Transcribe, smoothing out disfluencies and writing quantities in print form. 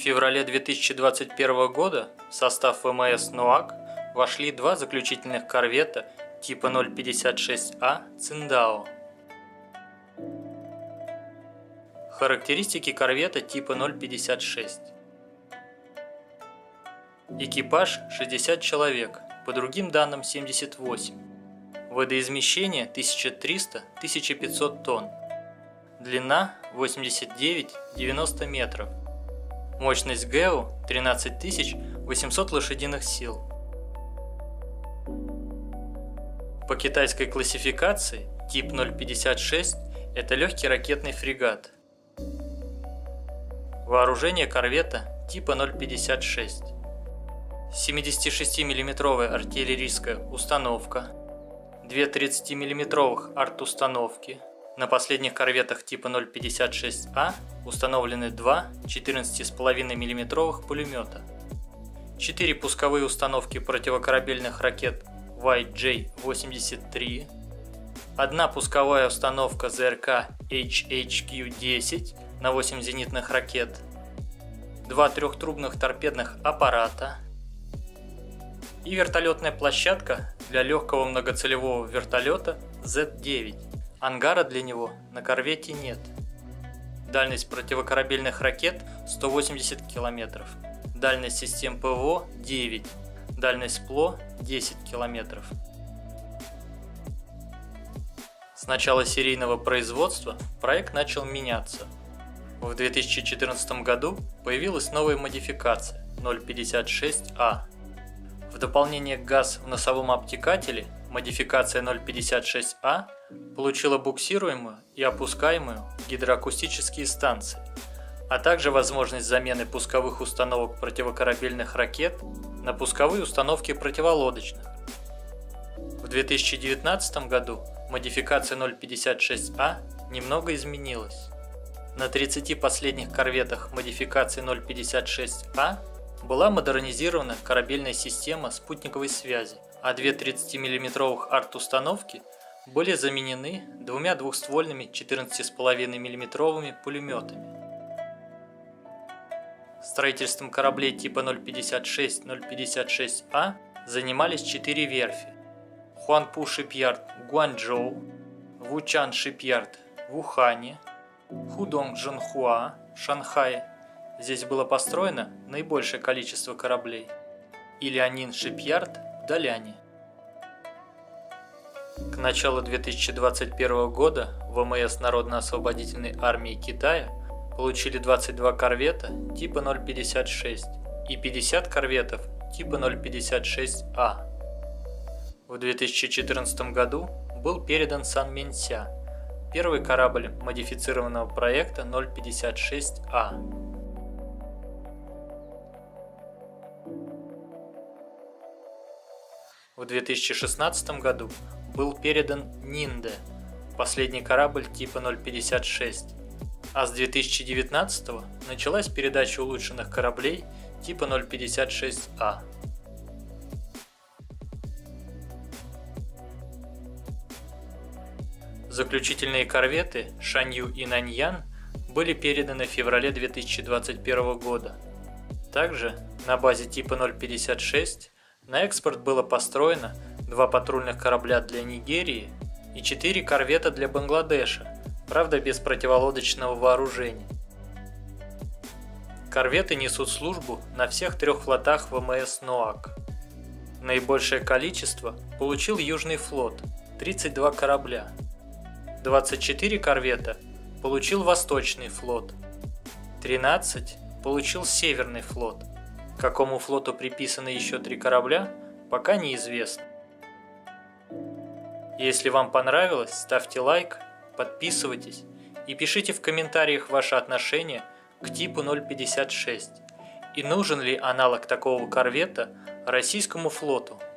феврале 2021 года в состав ВМС «Нуак» вошли два заключительных корвета типа 056А «Циндао». Характеристики корвета типа 056. Экипаж 60 человек, по другим данным 78. Водоизмещение 1300-1500 тонн. Длина 89-90 метров. Мощность ГЭУ 13 800 лошадиных сил. По китайской классификации тип 056 – это легкий ракетный фрегат. Вооружение корвета типа 056. 76 миллиметровая артиллерийская установка, две 30 миллиметровых арт-установки. На последних корветах типа 056А установлены два 14,5 миллиметровых пулемета, 4 пусковые установки противокорабельных ракет YJ-83, одна пусковая установка ЗРК HHQ-10 на 8 зенитных ракет, два трехтрубных торпедных аппарата и вертолетная площадка для легкого многоцелевого вертолета Z-9. Ангара для него на корвете нет. Дальность противокорабельных ракет 180 км. Дальность систем ПВО 9. Дальность ПЛО 10 км. С начала серийного производства проект начал меняться. В 2014 году появилась новая модификация 056А. В дополнение к ГАЗ в носовом обтекателе модификация 056А получила буксируемую и опускаемую гидроакустические станции, а также возможность замены пусковых установок противокорабельных ракет на пусковые установки противолодочных. В 2019 году модификация 056А немного изменилась. На 30 последних корветах модификации 056А была модернизирована корабельная система спутниковой связи, а две 30 миллиметровых арт-установки были заменены двумя двухствольными 14,5 миллиметровыми пулеметами. Строительством кораблей типа 056-056А занимались 4 верфи: Хуанпу шипьярд в Гуанчжоу, Вучан шипьярд в Ухане, Худong Джунхуа в Шанхае. Здесь было построено наибольшее количество кораблей, и Лянин шипьярд в Даляне. К началу 2021 года ВМС Народно-освободительной армии Китая получили 22 корвета типа 056 и 50 корветов типа 056А. В 2014 году был передан Санменся, первый корабль модифицированного проекта 056А. В 2016 году был передан Нинде, последний корабль типа 056, а с 2019 началась передача улучшенных кораблей типа 056А. Заключительные корветы Шанью и Наньян были переданы в феврале 2021 года. Также на базе типа 056 на экспорт было построено 2 патрульных корабля для Нигерии и 4 корвета для Бангладеша, правда без противолодочного вооружения. Корветы несут службу на всех 3 флотах ВМС «Нуак». Наибольшее количество получил Южный флот – 32 корабля. 24 корвета получил Восточный флот. 13 получил Северный флот. К какому флоту приписаны еще 3 корабля, пока неизвестно. Если вам понравилось, ставьте лайк, подписывайтесь и пишите в комментариях ваше отношение к типу 056 и нужен ли аналог такого корвета российскому флоту